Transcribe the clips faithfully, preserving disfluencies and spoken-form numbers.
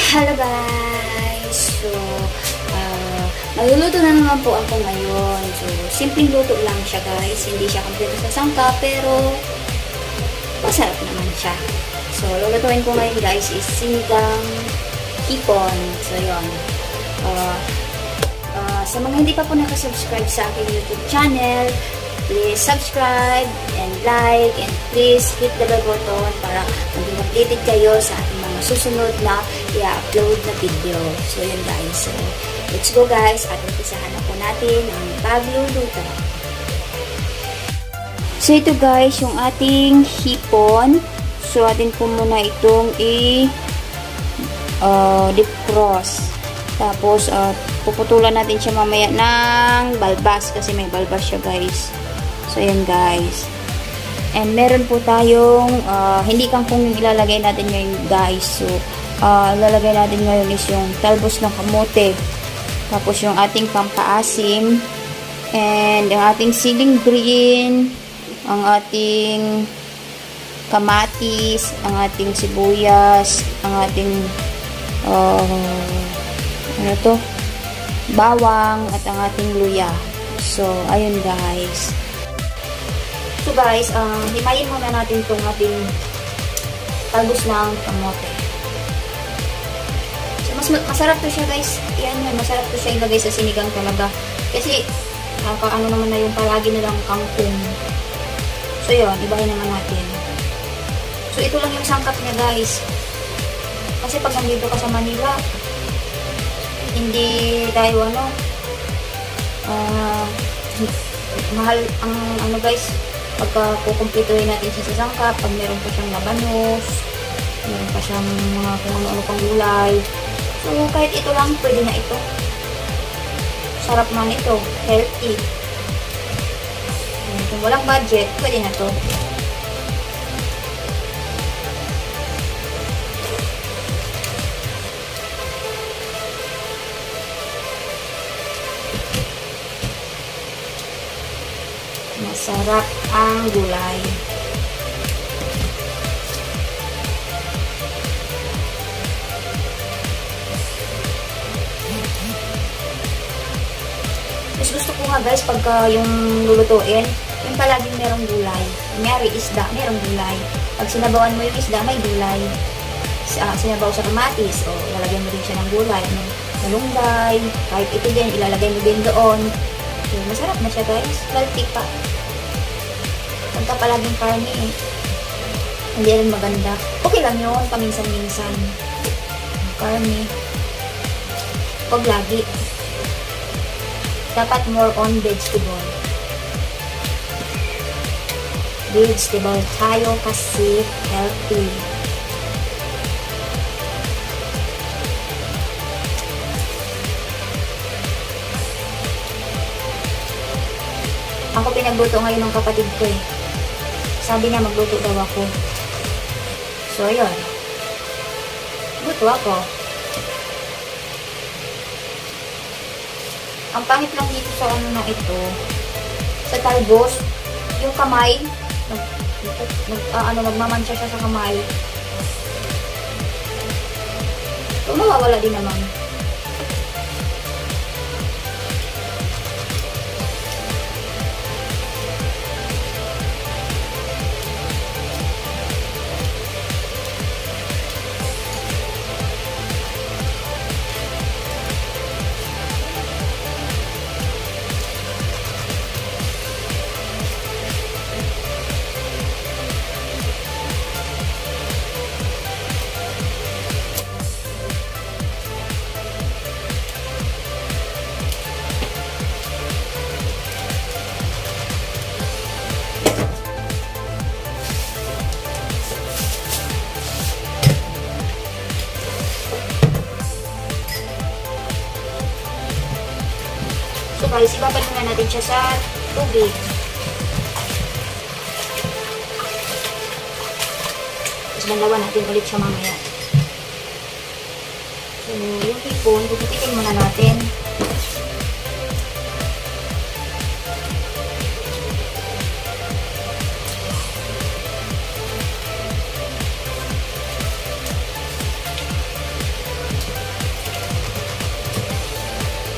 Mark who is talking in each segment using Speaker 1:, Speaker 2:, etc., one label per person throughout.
Speaker 1: Hello guys! So, uh, magluluto na naman po ako ngayon. So, simpleng luto lang siya guys. Hindi siya kompleto sa sangka, pero masarap naman siya. So, lulutuin ko ngayon guys is sinigang hipon. So, yun. Uh, uh, sa mga hindi pa po nakasubscribe sa aking YouTube channel, please subscribe and like and please hit the bell button para maging updated kayo sa ating mga susunod na i-upload na video. So, yun guys. So, let's go guys at umpisahan na po natin ang pagluluto. So, ito guys, yung ating hipon. So, atin po muna itong i- uh, defrost. Tapos, uh, puputulan natin siya mamaya ng balbas kasi may balbas siya guys. So, ayan guys. And meron po tayong uh, hindi kangkong yung ilalagay natin ngayon guys. So, uh, ilalagay natin ngayon is yung talbos ng kamote. Tapos yung ating pampaasim. And yung ating siling green. Ang ating kamatis. Ang ating sibuyas. Ang ating uh, ano to? Bawang. At ang ating luya. So, ayun guys. So guys, uh, himayin muna natin itong ating talbos ng kamote. So, mas masarap to siya guys. Yan yun, masarap to siya ilagay sa sinigang talaga. Kasi, uh, ano naman na yung palagi nilang kangkong. So yun, ibahin naman natin. So ito lang yung sangkap niya guys. Kasi pag nandito ka sa Manila, hindi tayo ano, uh, mahal ang ano guys, pagka kukumpletuhin natin siya sa sangkap, pag meron pa siyang labanos, meron pa siyang mga kung ano-ano pang gulay. So, kahit ito lang, pwede na ito. Sarap man ito. Healthy. Kung walang budget, pwede na to. Masarap ang gulay. Mas gusto ko nga guys pagka yung lulutuin, yung palaging merong gulay. Kunyari isda, merong gulay. Pag sinabawan mo yung isda, may gulay. Uh, sinabaw sa kamatis, o lalagyan mo din siya ng gulay. Malunggay, kahit ito din, ilalagay mo din doon. So, masarap na siya guys. Healthy pa. Pagka palaging karne eh, hindi rin maganda. Okay lang yun, paminsan-minsan. Karne. Huwag lagi. Dapat more on vegetable. Vegetable tayo kasi healthy. Ako pinagluto ngayon ng kapatid ko eh. Sabi niya magluto daw ako. So, yun. Luto ako. Ang pangit lang dito sa ano na ito, sa talbos, yung kamay, nag, nag, uh, ano, magmamansya siya sa kamay. So, mawawala din naman. So guys, ibabad muna natin siya sa tubig. Tapos banlawan natin ulit siya mamaya. So, yung hipon, puputikin muna natin.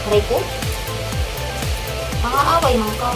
Speaker 1: Try ko. Makaaway man ka.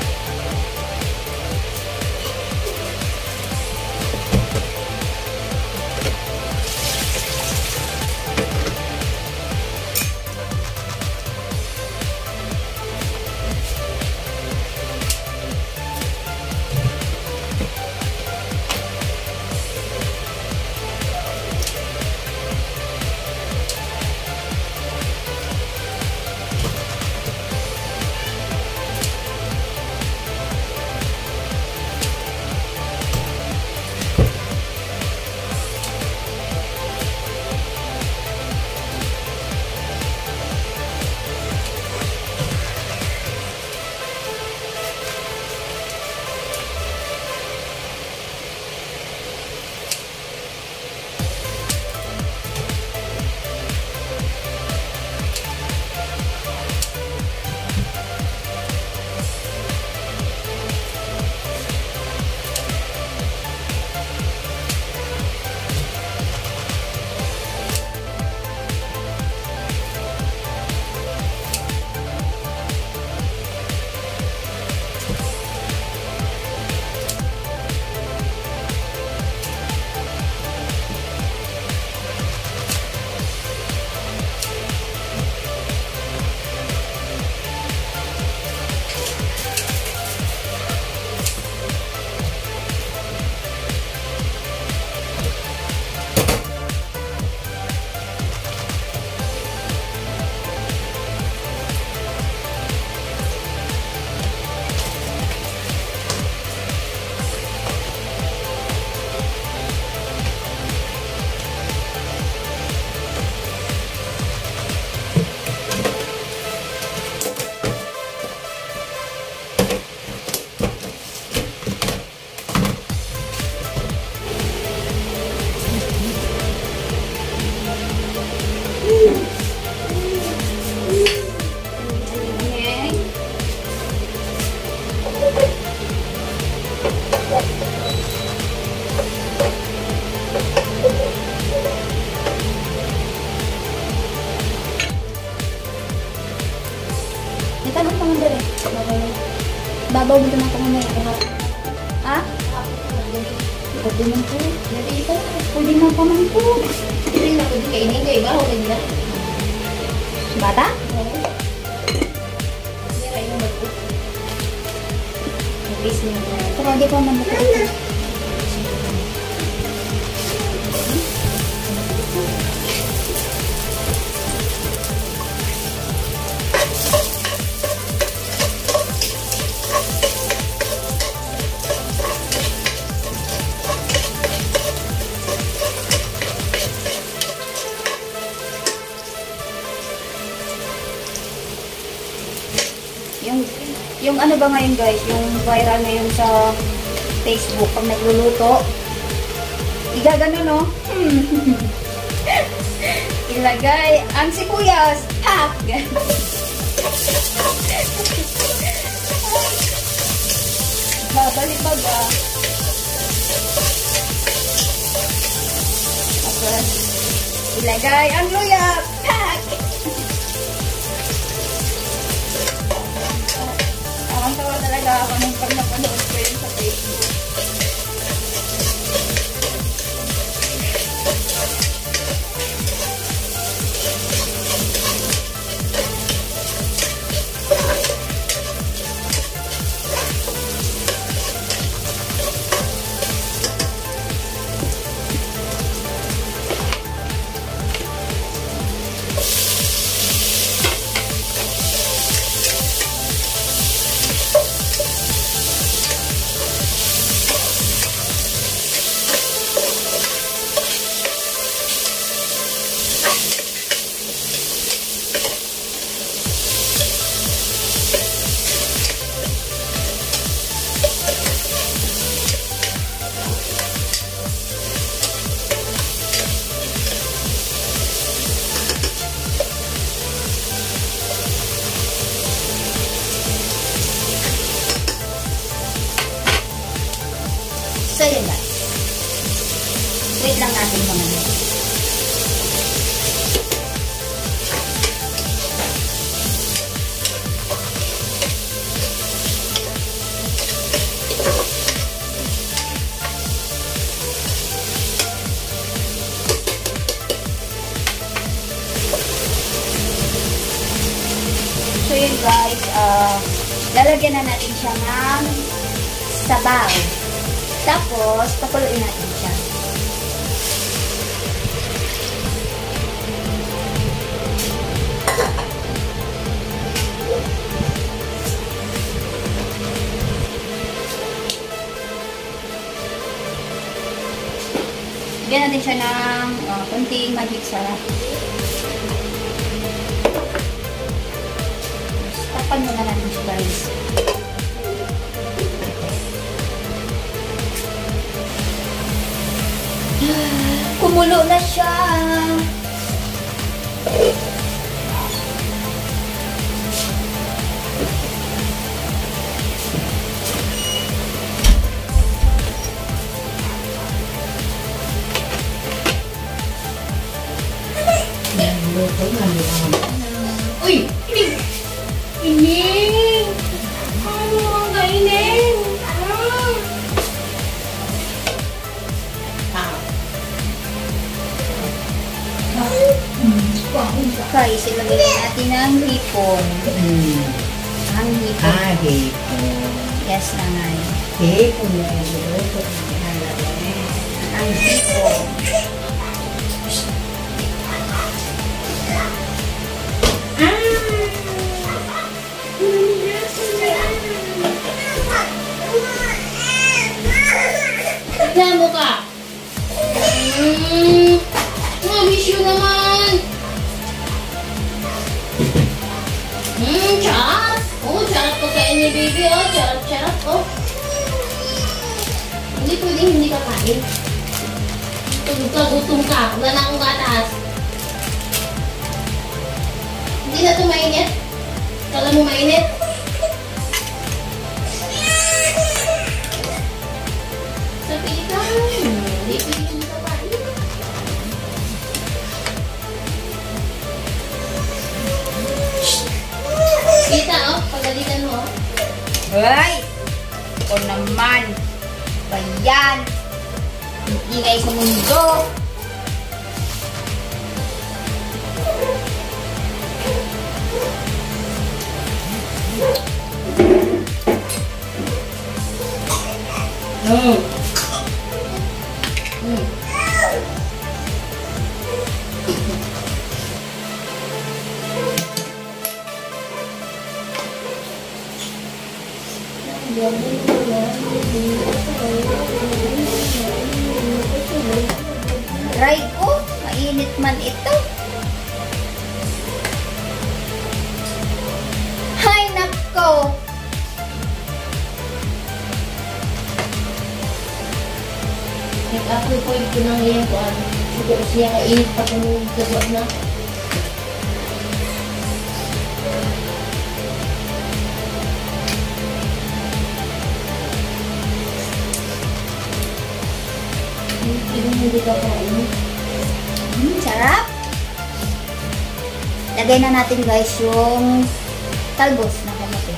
Speaker 2: Itanong ko mo dali. Babaw mo ito na ito mamaya. Ha? Pwede man po. Pwede ito. Pwede man pa man po.
Speaker 1: Hindi na pwede kainin ko. Iba, okay na.
Speaker 2: Bata?
Speaker 1: Oo. Hindi na yung bago. Nag-base na na.
Speaker 2: Pero hindi pa man ito.
Speaker 1: Yung, yung ano ba ngayon guys, yung viral ngayon sa Facebook pag nagluluto, igagano no? Ilagay ang sibuyas, pak! Babalik-bag ah. Tapos, ilagay ang luya, pak! Ang tawa talaga ako nung pag napanood ko yun sa Facebook. guys, uh, lalagyan na natin siya ng sabaw. Tapos, pakuluin natin siya. Lagyan natin siya ng uh, konting magic sarap. Tapan mo na natin siya, guys. Kumulo na siya.
Speaker 2: Uy! Ining! Ining! Ano ang kainin? Ah!
Speaker 1: Guys, ilagay natin ang hipon.
Speaker 2: Hmm.
Speaker 1: Ang hipon.
Speaker 2: Ah, hipon.
Speaker 1: Yes, nanay.
Speaker 2: Hipon na
Speaker 1: Ang hipon.
Speaker 2: Tignan mo ka! Hmm, na-miss you naman! Hmm, charap! Oh, charap ko kain ni baby, oh. Charap, charap, oh. Hindi pwedeng hindi ka kain. Tulog ka, gutom ka. Wala na akong gatas. Hindi na ito mainit. Kala mo mainit? Sabi ka, hindi pwedeng hindi ka kain. Kita, oh. Pagalitan mo, oh.
Speaker 1: Ay! O naman. Bayan. Ingay sa mundo.
Speaker 2: Hmm. Hmm.
Speaker 1: Try ko. Mainit man ito. Hay nako.
Speaker 2: Nag-apoy-poy ko ng iyang kuwan. Siguro siya kainit pa kung gagawag na. Hindi hindi ka kain.
Speaker 1: Hmm, sarap. Lagay na natin guys yung talbos na kamote.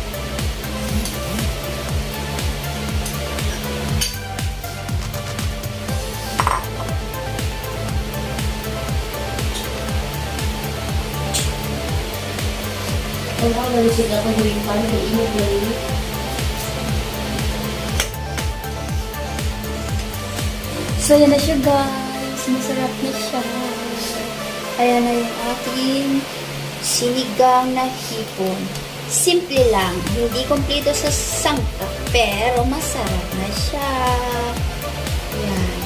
Speaker 2: Kung ako nalisig ako huwing pa, may init na rin.
Speaker 1: So, yan na siya guys. Masarap na siya. Ayan na yung ating sinigang na hipon. Simple lang. Hindi kompleto sa sangkap. Pero masarap na siya. Yan.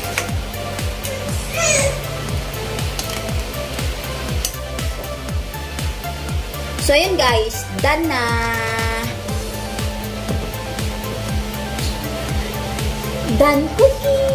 Speaker 1: So, yun guys. Done na. Done cooking.